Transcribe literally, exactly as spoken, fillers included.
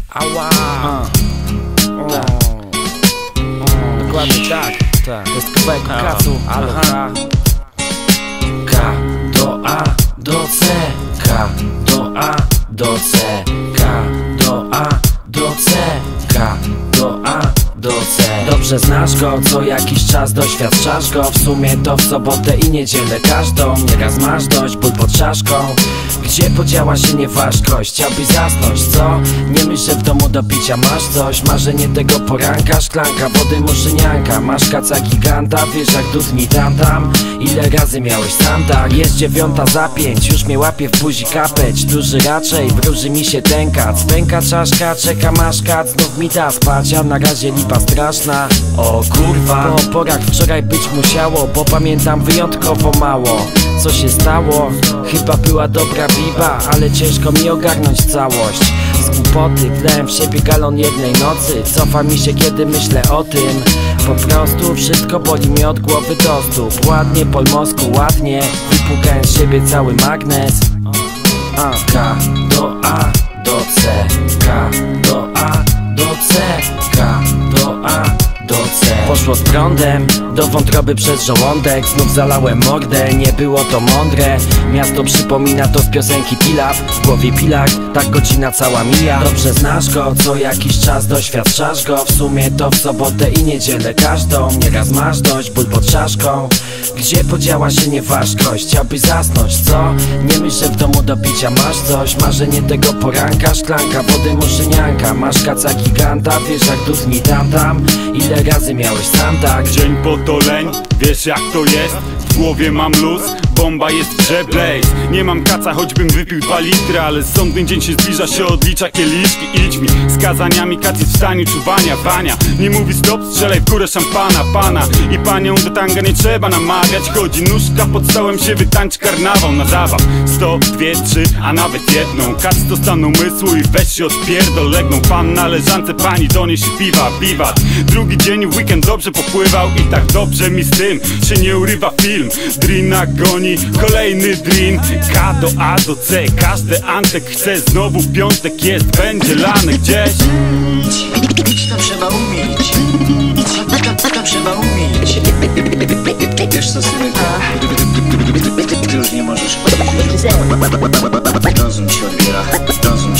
Ała! Tak. Dokładnie tak. Tak. To jest kawałek kacu. Aha. K do A do C, K do A do C, K do A do C, K do A do C. Dobrze znasz go, co jakiś czas doświadczasz go. W sumie to w sobotę i niedzielę każdą. Nieraz masz dość, ból pod czaszką. Gdzie podziała się nieważkość? Chciałbyś zasnąć, co? Nie myśl, że w domu do picia masz coś. Marzenie tego poranka, szklanka wody murzynianka. Masz kaca giganta, wiesz jak dudni tam tam. Ile razy miałeś sam tak? Jest dziewiąta za pięć, już mnie łapie w buzi kapeć. Duży raczej, wróży mi się ten kac. Pęka czaszka, czeka masz kac. Znów mi da spać, a na razie lipa straszna. O kurwa, po porach wczoraj być musiało, bo pamiętam wyjątkowo mało. Co się stało? Chyba była dobra biba, ale ciężko mi ogarnąć całość. Z głupoty wlałem w siebie galon jednej nocy. Cofa mi się, kiedy myślę o tym. Po prostu wszystko boli mnie od głowy do stóp. Ładnie po mozku, ładnie wypłukałem z siebie cały magnes. A, K do A do C, K do A do C, K do A do C. Poszło z prądem do wątroby przez żołądek. Znów zalałem mordę, nie było to mądre. Miasto przypomina to z piosenki Pilaw. W głowie pilak, tak godzina cała mija. Dobrze znasz go, co jakiś czas doświadczasz go. W sumie to w sobotę i niedzielę każdą. Nieraz masz dość, ból pod czaszką. Gdzie podziała się nieważkość? Chciałbyś zasnąć, co? Nie myśl, że w domu do picia masz coś. Marzenie tego poranka, szklanka wody murzynianka. Masz kaca giganta, wiesz jak dudni tam tam. Ile razy miałeś sam tak? Dzień potoleń, wiesz jak to jest. W głowie mam luz, bomba jest w grze blaze. Nie mam kaca, choćbym wypił dwa litry. Ale sądny dzień się zbliża, się odlicza kieliszki. Idź mi z kazaniami, kac jest w stanie czuwania. Wania nie mówi stop, strzelaj w górę szampana. Pana i panią do tanga nie trzeba namawiać. Chodzi nóżka pod stołem, się wytańczy karnawał na zabaw. Sto, dwie, trzy, a nawet jedną. Kac to stan umysłu i weź się odpierdol. Legną pan na leżance, pani donieś piwa, biwat. Drugi dzień weekend dobrze popływał i tak dobrze mi z tym się nie urywa film. Drina goni, kolejny drin. K do A do C, każdy antek chce. Znowu piątek jest, będzie lany gdzieś. To trzeba umieć. To, to trzeba umieć. Wiesz co, synek? Ty już nie możesz chodzić. Rozum się odbiera. Rozum